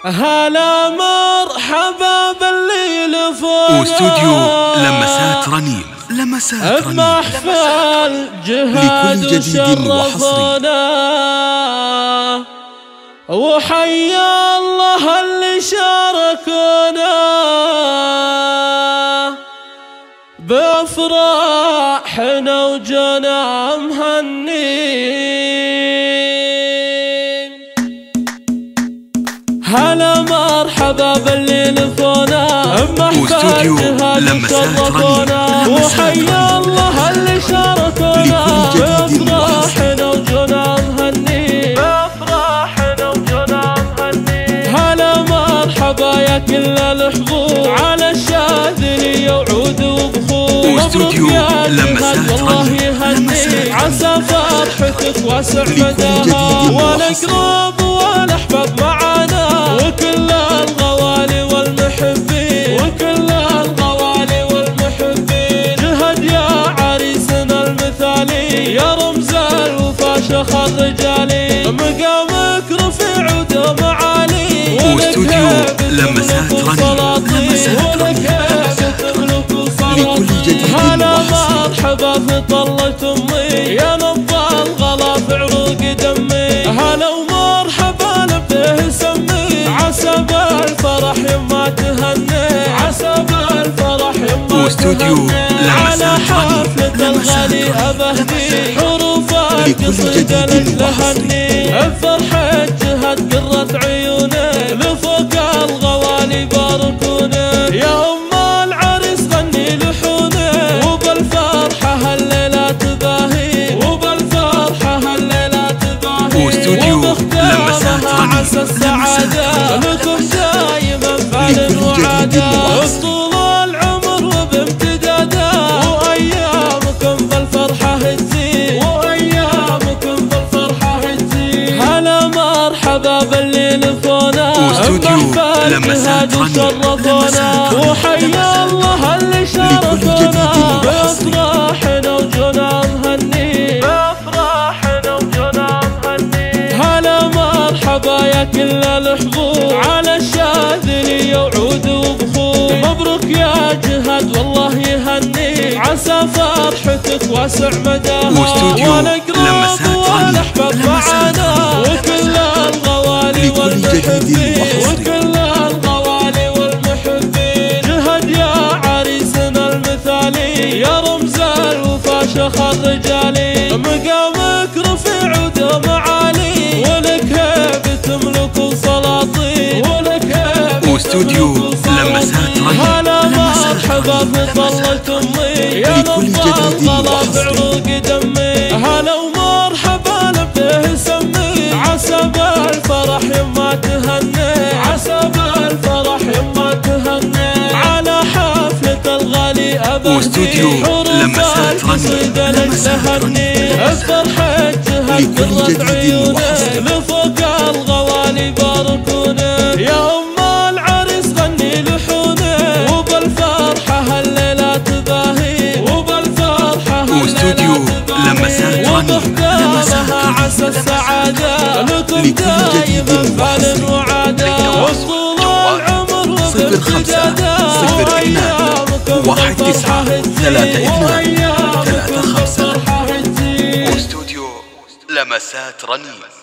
هلا مرحبا باللي لفونا واستوديو لمسات رنين. لمسات رنين بمحفل جهاد وشرفونا، وحيا الله اللي شاركونا بأفراحنا وجنا مهنين. هلا مرحبا باللي لفونا بمحفل جهاد وشرفونا، وحيا الله اللي شاركونا بأفراحنا وجنا مهنين. هلا مرحبا يا كل الحضور على الشاذلية وعود وبخور. واستوديو لمسات الله يهنيك عسى فرحتك واسع مداها، والأقرب والأحباب معانا وكل الغوالي والمحبين، وكل الغوالي والمحبين. جهد يا عريسنا المثالي يا رمز الوفا شيخ الرجالي، مقامك رفيع ودوم عالي. واستوديو لمسات رنين. لكل جديد هلا مرحبا في طلة امي يا نبض الغلا في عروق دمي. هلا ومرحبا لبه سمي عسى بالفرح يما تهني، عسى بالفرح يما تهني. واستوديو على حفلة الغالي أبهدي حروف القصيدة لك لهني. بفرحة جهد قرة عيوني لفوق الغوالي باركوني، يا أم العريس غني لحوني وبالفرحة هالليلة تباهي، وبالفرحة هالليلة تباهي. واستوديو لمسات رنين. عسى السعادة لكم دايما فعل وعادة طول العمر وبامتداده، وأيامكم بالفرحة تزيد، وأيامكم بالفرحة تزيد. هلا مرحبا باللي لفونا واستوديو لمسات رنين. وحيا الله اللي شاركونا بأفراحنا وجنا مهنين، بأفراحنا وجنا مهنين. هلا مرحبا يا كل الحضور على الشاذلية وعود وبخور. مبروك يا جهاد والله يهنيك عسى فرحتك واسع مداها، والأقرب والأحباب معانا وكل الغوالي والمحبين، وكل الغوالي والمحبين. جهد يا عريسنا المثالي يا رمز الوفا شيخ الرجالي، مقامك رفيع ودوم عالي، ولك هيبة تملك السلاطين، ولك هيبة. واستوديو لمسات رنين. هلا مرحبا في طلة امي يا نبض الغلا في عروق دمي. هلا ومرحبا لبه سمي عسى بالفرح يما تهني، عسى بالفرح يما تهني. على حفلة الغالي أبهدي واستوديو لمسات رنين. بفرحة جهد قرة عيوني لفوق الغوالي باركوني، يا أم العريس غني لحوني وبالفرحة هالليلة تباهي، وبالفرحة واستوديو لمسات رنين. عسى السعادة لكم دايما فعل وعادة وطول العمر وبامتداده، وأيامكم 1932 واستوديو لمسات رنين.